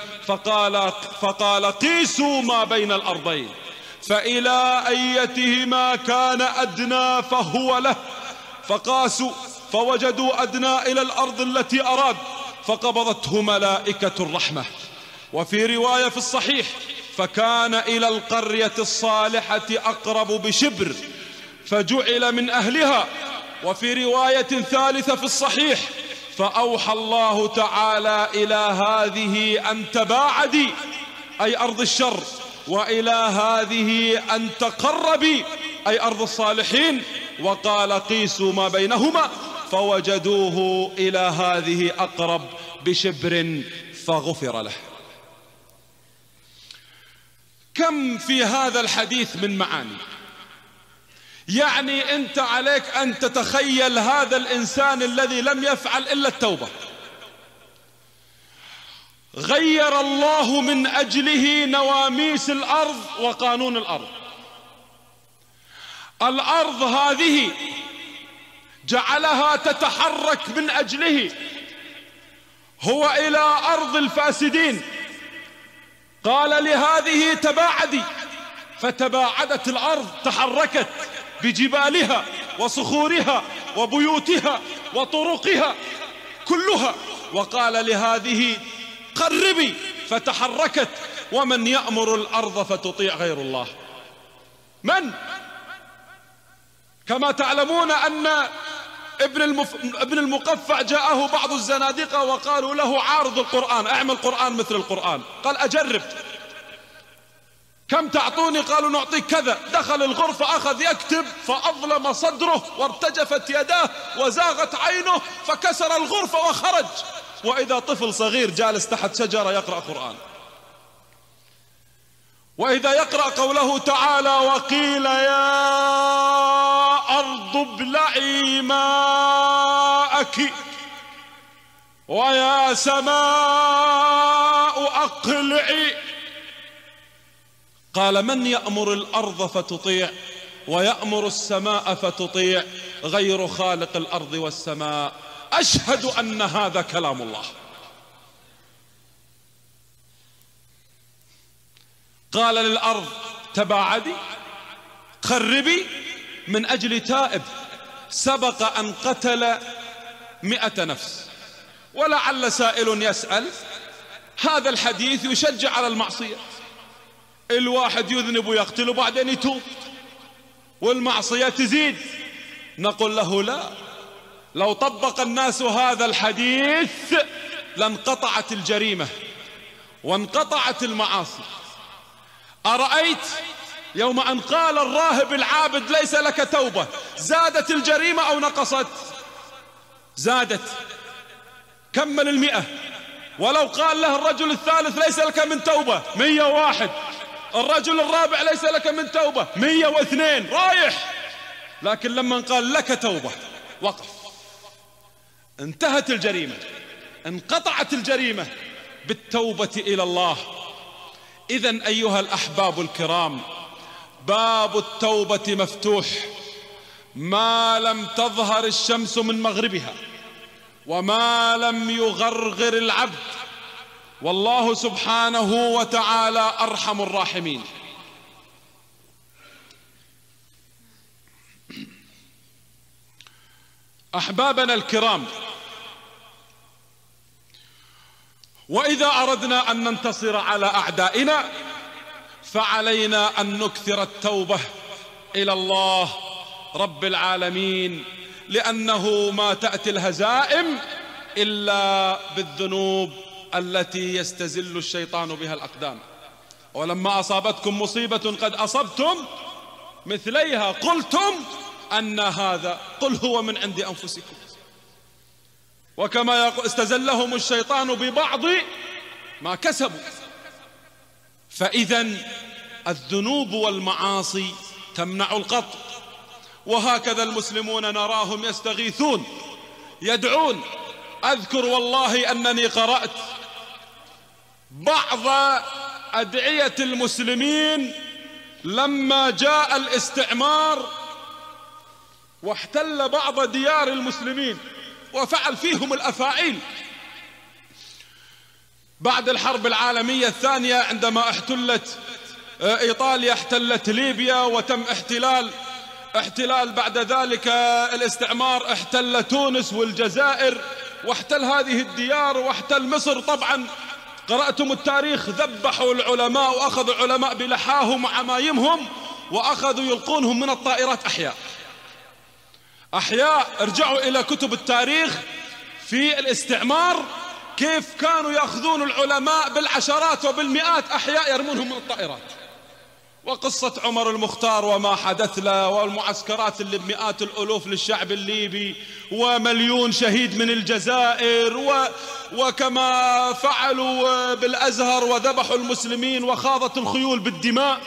فقال: قيسوا ما بين الأرضين، فإلى أيتهما كان أدنى فهو له. فقاسوا فوجدوا أدنى إلى الأرض التي أراد، فقبضته ملائكة الرحمة. وفي رواية في الصحيح: فكان إلى القرية الصالحة أقرب بشبر فجعل من أهلها. وفي رواية ثالثة في الصحيح: فأوحى الله تعالى إلى هذه أن تباعدي، أي أرض الشر، وإلى هذه أن تقربي، أي أرض الصالحين، وقال: قيسوا ما بينهما، فوجدوه إلى هذه أقرب بشبر فغفر له. كم في هذا الحديث من معاني! يعني أنت عليك أن تتخيل هذا الإنسان الذي لم يفعل إلا التوبة، غير الله من أجله نواميس الأرض وقانون الأرض. الأرض هذه جعلها تتحرك من أجله، هو إلى أرض الفاسدين قال لهذه تباعدي، فتباعدت الأرض، تحركت بجبالها وصخورها وبيوتها وطرقها كلها، وقال لهذه قربي، فتحركت. ومن يأمر الأرض فتطيع غير الله؟ من؟ كما تعلمون أن ابن المقفع جاءه بعض الزنادقة وقالوا له: عارض القرآن، اعمل قرآن مثل القرآن. قال: أجرب. كم تعطوني؟ قالوا: نعطيك كذا. دخل الغرفة أخذ يكتب، فأظلم صدره وارتجفت يداه وزاغت عينه، فكسر الغرفة وخرج، وإذا طفل صغير جالس تحت شجرة يقرأ قرآن. وإذا يقرأ قوله تعالى: وقيل يا أرض ابلعي ماءك ويا سماء أقلعي. قال: من يأمر الأرض فتطيع ويأمر السماء فتطيع غير خالق الأرض والسماء؟ أشهد أن هذا كلام الله. قال للأرض تباعدي، قربي، من أجل تائب سبق أن قتل 100 نفس. ولعل سائل يسأل: هذا الحديث يشجع على المعصية، الواحد يذنب ويقتل وبعدين يتوب والمعصية تزيد. نقول له: لا، لو طبق الناس هذا الحديث لانقطعت الجريمة وانقطعت المعاصي. أرأيت يوم أن قال الراهب العابد ليس لك توبة، زادت الجريمة أو نقصت؟ زادت. كمل 100. ولو قال له الرجل الثالث ليس لك من توبة، 101. الرجل الرابع ليس لك من توبة، 102. رايح. لكن لما قال لك توبة وقف. انتهت الجريمة، انقطعت الجريمة بالتوبة إلى الله. إذن أيها الأحباب الكرام، باب التوبة مفتوح ما لم تظهر الشمس من مغربها وما لم يغرغر العبد، والله سبحانه وتعالى أرحم الراحمين. أحبابنا الكرام، وإذا أردنا أن ننتصر على أعدائنا فعلينا أن نكثر التوبة إلى الله رب العالمين، لأنه ما تأتي الهزائم إلا بالذنوب التي يستزل الشيطان بها الأقدام. ولما أصابتكم مصيبة قد أصبتم مثليها قلتم أن هذا، قل هو من عند أنفسكم. وكما يقول استزلهم الشيطان ببعض ما كسبوا. فإذا الذنوب والمعاصي تمنع القط، وهكذا المسلمون نراهم يستغيثون يدعون. أذكر والله أنني قرأت بعض أدعية المسلمين لما جاء الاستعمار واحتل بعض ديار المسلمين وفعل فيهم الأفاعيل. بعد الحرب العالمية الثانية عندما احتلت إيطاليا، احتلت ليبيا وتم احتلال بعد ذلك الاستعمار احتل تونس والجزائر واحتل هذه الديار واحتل مصر. طبعا قرأتم التاريخ، ذبحوا العلماء وأخذوا العلماء بلحاهم وعمايمهم وأخذوا يلقونهم من الطائرات أحياء. ارجعوا إلى كتب التاريخ في الاستعمار كيف كانوا يأخذون العلماء بالعشرات وبالمئات أحياء يرمونهم من الطائرات. وقصة عمر المختار وما حدث له، والمعسكرات اللي بمئات الألوف للشعب الليبي، ومليون شهيد من الجزائر، وكما فعلوا بالأزهر وذبحوا المسلمين وخاضت الخيول بالدماء.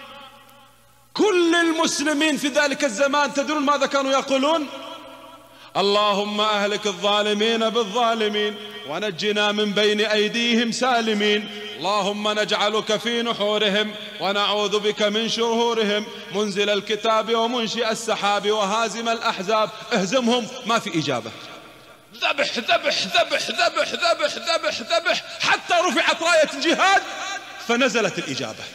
كل المسلمين في ذلك الزمان تدرون ماذا كانوا يقولون؟ اللهم أهلك الظالمين بالظالمين ونجنا من بين أيديهم سالمين، اللهم نجعلك في نحورهم ونعوذ بك من شرورهم، منزل الكتاب ومنشئ السحاب وهازم الأحزاب. اهزمهم، ما في إجابة. ذبح ذبح ذبح ذبح ذبح ذبح ذبح حتى رفعت راية الجهاد فنزلت الإجابة.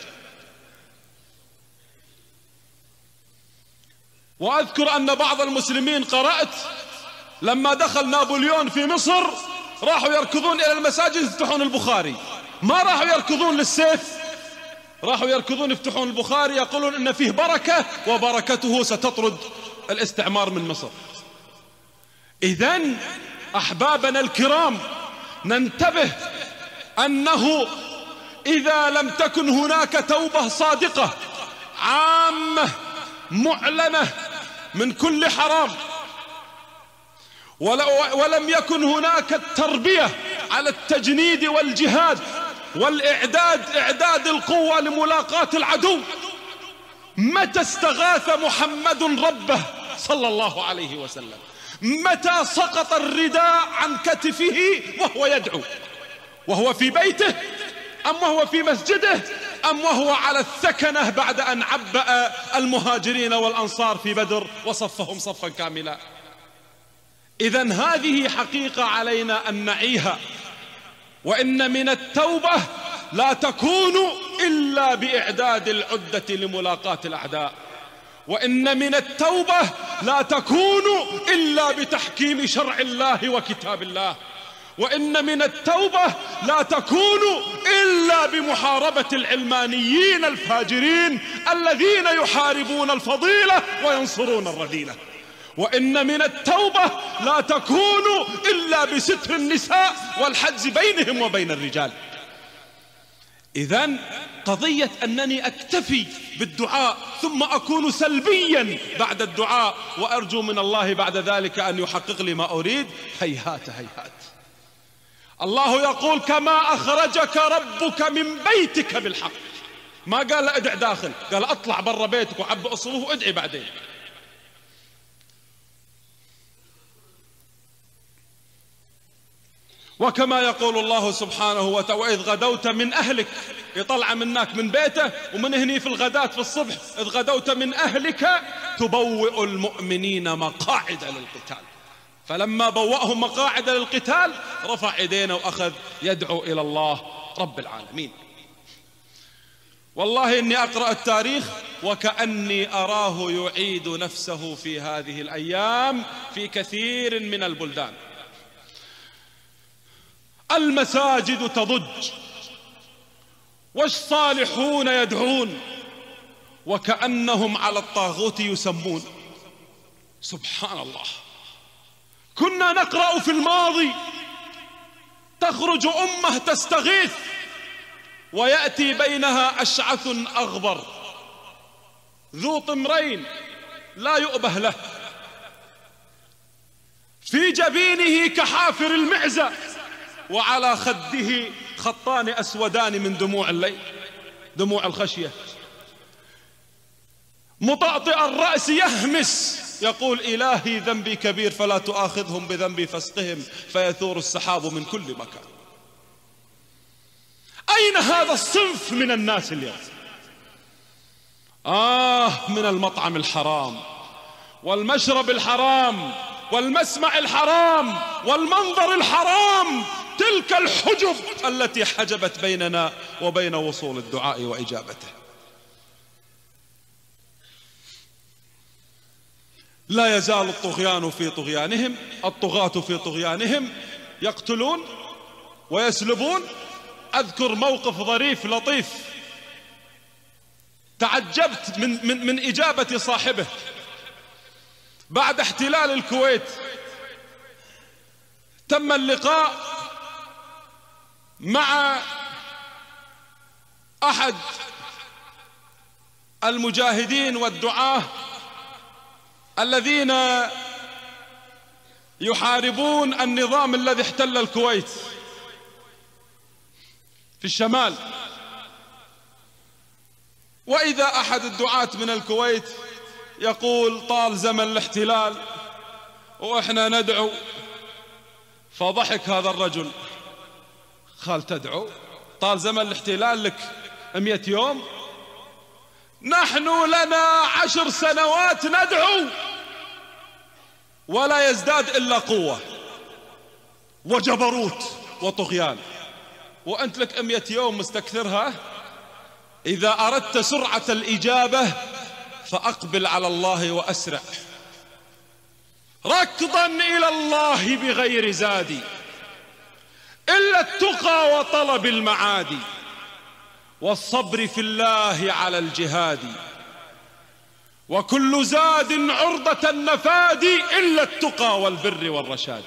وأذكر أن بعض المسلمين قرأت لما دخل نابليون في مصر راحوا يركضون إلى المساجد يفتحون البخاري، ما راحوا يركضون للسيف، راحوا يركضون يفتحون البخاري يقولون إن فيه بركة وبركته ستطرد الاستعمار من مصر. إذن أحبابنا الكرام ننتبه أنه إذا لم تكن هناك توبة صادقة عامة معلنة من كل حرام، ولم يكن هناك التربية على التجنيد والجهاد إعداد القوة لملاقاة العدو، متى استغاث محمد ربه صلى الله عليه وسلم؟ متى سقط الرداء عن كتفه وهو يدعو؟ وهو في بيته أم وهو في مسجده أم وهو على الثكنة بعد أن عبأ المهاجرين والأنصار في بدر وصفهم صفا كاملا؟ إذن هذه حقيقة علينا أن نعيها. وإن من التوبة لا تكون إلا بإعداد العدة لملاقاة الأعداء، وإن من التوبة لا تكون إلا بتحكيم شرع الله وكتاب الله، وإن من التوبة لا تكون إلا بمحاربة العلمانيين الفاجرين الذين يحاربون الفضيلة وينصرون الرذيلة، وإن من التوبة لا تكون إلا بستر النساء والحجز بينهم وبين الرجال. إذن قضية أنني أكتفي بالدعاء ثم أكون سلبيا بعد الدعاء وأرجو من الله بعد ذلك أن يحقق لي ما أريد، هيهات هيهات. الله يقول كما أخرجك ربك من بيتك بالحق، ما قال ادع داخل، قال أطلع برا بيتك وعبئ الصفوف وادعي بعدين. وكما يقول الله سبحانه وتعالى: وإذ غدوت من أهلك، يطلع منك من بيته ومن هني في الغداة في الصبح، إذ غدوت من أهلك تبوئ المؤمنين مقاعد للقتال. فلما بوأهم مقاعد للقتال رفع يدينا وأخذ يدعو إلى الله رب العالمين. والله إني أقرأ التاريخ وكأني أراه يعيد نفسه في هذه الأيام في كثير من البلدان. المساجد تضج والصالحون يدعون وكأنهم على الطاغوت يسمون. سبحان الله. كنا نقرأ في الماضي تخرج أمة تستغيث ويأتي بينها أشعث أغبر ذو طمرين لا يؤبه له، في جبينه كحافر المعزة، وعلى خده خطان أسودان من دموع الليل، دموع الخشية، مطأطئ الرأس يهمس يقول: إلهي ذنبي كبير فلا تؤاخذهم بذنبي فاسقهم فيثور السحاب من كل مكان. أين هذا الصنف من الناس اليوم؟ من المطعم الحرام والمشرب الحرام والمسمع الحرام والمنظر الحرام، تلك الحجب التي حجبت بيننا وبين وصول الدعاء وإجابته. لا يزال الطغيان في طغيانهم، الطغاة في طغيانهم، يقتلون ويسلبون. أذكر موقف ظريف لطيف تعجبت من إجابة صاحبه بعد احتلال الكويت. تم اللقاء مع أحد المجاهدين والدعاة الذين يحاربون النظام الذي احتل الكويت في الشمال. وإذا أحد الدعاة من الكويت يقول: طال زمن الاحتلال وإحنا ندعو. فضحك هذا الرجل، قال: تدعو؟ طال زمن الاحتلال لك 100 يوم، نحن لنا 10 سنوات ندعو ولا يزداد إلا قوة وجبروت وطغيان، وأنت لك 100 يوم مستكثرها. إذا أردت سرعة الإجابة فأقبل على الله وأسرع، ركضا إلى الله بغير زادي إلا التقى وطلب المعادي، والصبر في الله على الجهاد، وكل زاد عرضة النفاد إلا التقى والبر والرشاد.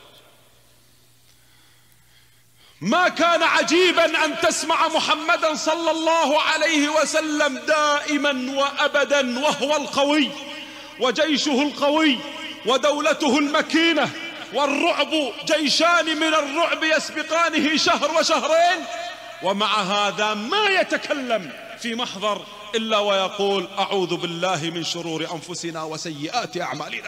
ما كان عجيبا أن تسمع محمدا صلى الله عليه وسلم دائما وأبدا وهو القوي وجيشه القوي ودولته المكينة، والرعب جيشان من الرعب يسبقانه شهر وشهرين، ومع هذا ما يتكلم في محضر إلا ويقول: أعوذ بالله من شرور أنفسنا وسيئات أعمالنا.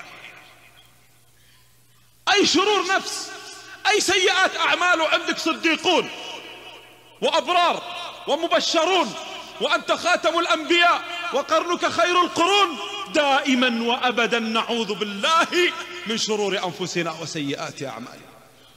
أي شرور نفس، أي سيئات أعمال؟ عندك صديقون وأبرار ومبشرون وأنت خاتم الأنبياء وقرنك خير القرون، دائما وأبدا نعوذ بالله من شرور أنفسنا وسيئات أعمالنا.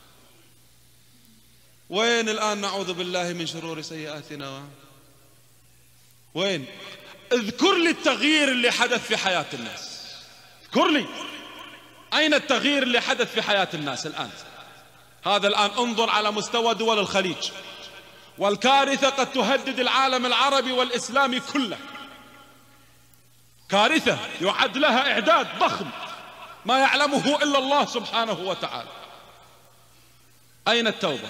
وين الآن نعوذ بالله من شرور سيئاتنا؟ وين؟ اذكر لي التغيير اللي حدث في حياة الناس، اذكر لي أين التغيير اللي حدث في حياة الناس الآن. هذا الآن انظر على مستوى دول الخليج، والكارثة قد تهدد العالم العربي والإسلامي كله، كارثة يعد لها إعداد ضخم ما يعلمه إلا الله سبحانه وتعالى. أين التوبة؟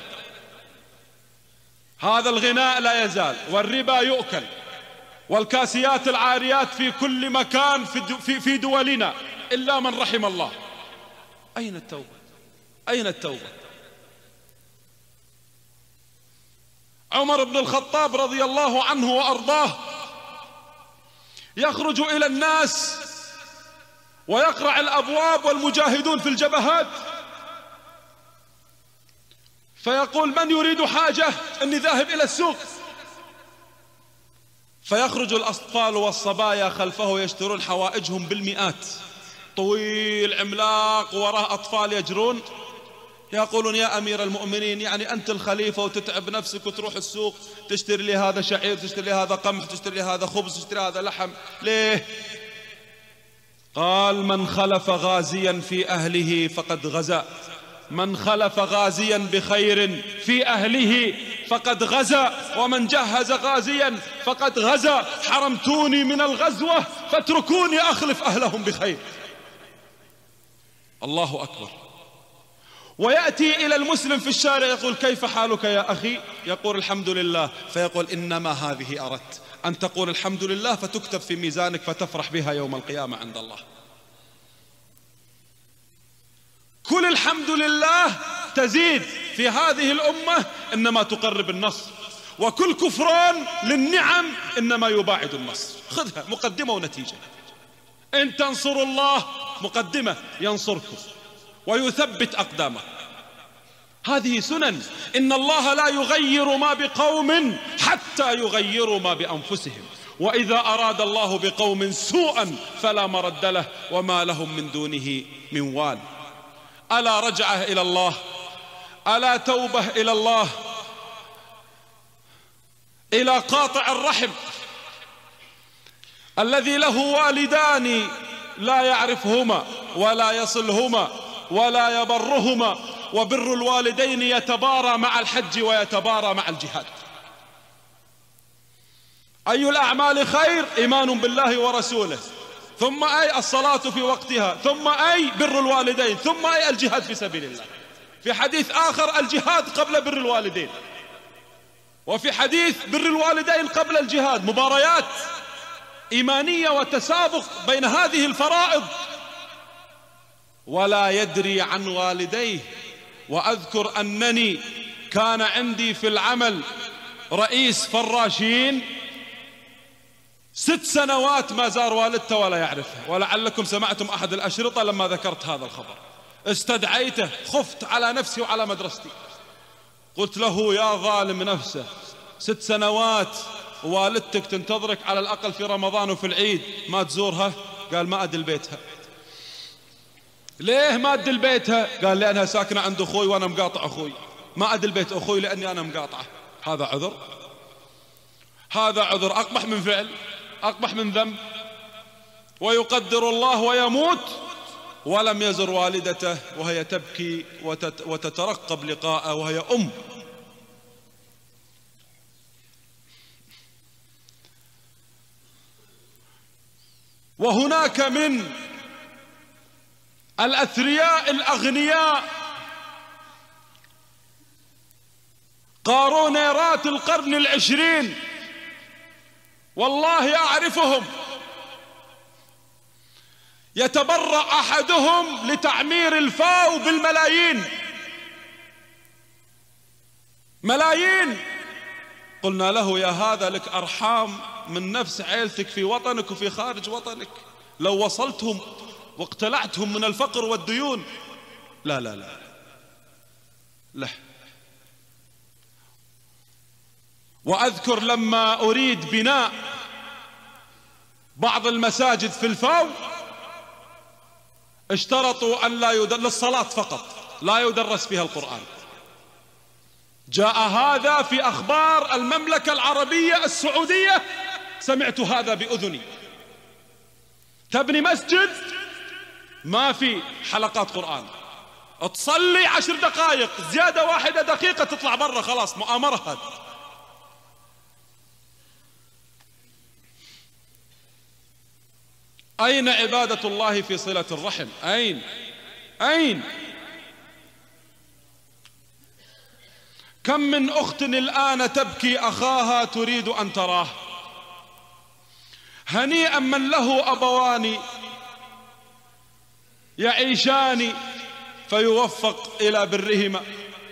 هذا الغناء لا يزال، والربا يؤكل، والكاسيات العاريات في كل مكان في دولنا إلا من رحم الله. أين التوبة؟ أين التوبة؟ عمر بن الخطاب رضي الله عنه وأرضاه يخرج إلى الناس ويقرع الأبواب والمجاهدون في الجبهات، فيقول من يريد حاجة إني ذاهب إلى السوق، فيخرج الأطفال والصبايا خلفه يشترون حوائجهم بالمئات، طويل عملاق وراء أطفال يجرون، يقولون يا أمير المؤمنين يعني أنت الخليفة وتتعب نفسك وتروح السوق تشتري لي هذا شعير، تشتري لي هذا قمح، تشتري لي هذا خبز، تشتري هذا لحم، ليه؟ قال من خلف غازيا في أهله فقد غزا، من خلف غازيا بخير في أهله فقد غزا، ومن جهز غازيا فقد غزا، حرمتوني من الغزوة فاتركوني أخلف أهلهم بخير. الله أكبر. ويأتي إلى المسلم في الشارع يقول كيف حالك يا أخي؟ يقول الحمد لله، فيقول إنما هذه أردت أن تقول الحمد لله فتكتب في ميزانك فتفرح بها يوم القيامة عند الله. كل الحمد لله تزيد في هذه الأمة إنما تقرب النصر، وكل كفران للنعم إنما يباعد النصر. خذها مقدمة ونتيجة. إن تنصروا الله مقدمة ينصركم ويثبت أقدامكم. هذه سنن. إن الله لا يغير ما بقوم حتى يغيروا ما بأنفسهم، وإذا أراد الله بقوم سوءا فلا مرد له وما لهم من دونه من وال. ألا رجعه إلى الله، ألا توبة إلى الله، إلى قاطع الرحم الذي له والدان لا يعرفهما ولا يصلهما ولا يبرهما، وبر الوالدين يتبارى مع الحج ويتبارى مع الجهاد. أي الأعمال خير؟ إيمان بالله ورسوله، ثم أي الصلاة في وقتها، ثم أي بر الوالدين، ثم أي الجهاد في سبيل الله. في حديث آخر الجهاد قبل بر الوالدين، وفي حديث بر الوالدين قبل الجهاد. مباريات إيمانية وتسابق بين هذه الفرائض. ولا يدري عن والديه. وأذكر أنني كان عندي في العمل رئيس فراشين 6 سنوات ما زار والدته ولا يعرفها، ولعلكم سمعتم أحد الأشرطة لما ذكرت هذا الخبر. استدعيته، خفت على نفسي وعلى مدرستي، قلت له يا ظالم نفسه 6 سنوات والدتك تنتظرك على الأقل في رمضان وفي العيد ما تزورها؟ قال ما أدل بيتها. ليه ما أدل بيتها؟ قال لأنها ساكنة عند أخوي وأنا مقاطع أخوي. ما أدل بيت أخوي لأني أنا مقاطعه. هذا عذر؟ هذا عذر أقبح من فعل، أقبح من ذنب. ويقدر الله ويموت ولم يزر والدته وهي تبكي وتترقب لقاءه وهي أم. وهناك من الأثرياء الأغنياء قارونيرات القرن العشرين، والله أعرفهم، يتبرع أحدهم لتعمير الفاو بالملايين، ملايين. قلنا له يا هذا لك أرحام من نفس عيلتك في وطنك وفي خارج وطنك، لو وصلتهم واقتلعتهم من الفقر والديون. لا لا لا لا. وأذكر لما أريد بناء بعض المساجد في الفاو اشترطوا أن لا يدرس للصلاة فقط، لا يدرس فيها القرآن. جاء هذا في أخبار المملكة العربية السعودية، سمعت هذا بأذني. تبني مسجد ما في حلقات قرآن، تصلي 10 دقائق، زيادة 1 دقيقة تطلع برا، خلاص مؤامرة. هذا أين عبادة الله في صلة الرحم؟ أين؟ كم من أخت الآن تبكي أخاها تريد أن تراه. هنيئا من له أبوان يعيشان فيوفق إلى برهما.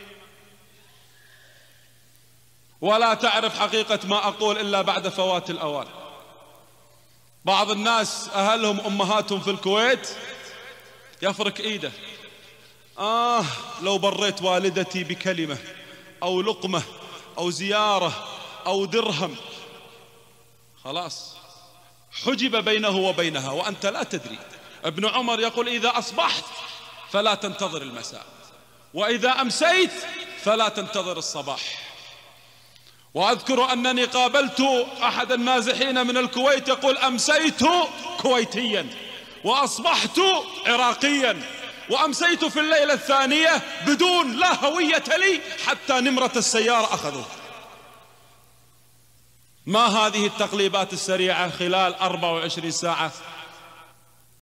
ولا تعرف حقيقة ما أقول إلا بعد فوات الأوان. بعض الناس أهلهم أمهاتهم في الكويت يفرك إيده، لو بريت والدتي بكلمة أو لقمة أو زيارة أو درهم، خلاص حجب بينه وبينها وأنت لا تدري. ابن عمر يقول إذا أصبحت فلا تنتظر المساء، وإذا أمسيت فلا تنتظر الصباح. وأذكر أنني قابلت أحد النازحين من الكويت يقول أمسيت كويتيا وأصبحت عراقيا، وأمسيت في الليلة الثانية بدون لا هوية لي حتى نمرة السيارة أخذوا. ما هذه التقليبات السريعة خلال 24 ساعة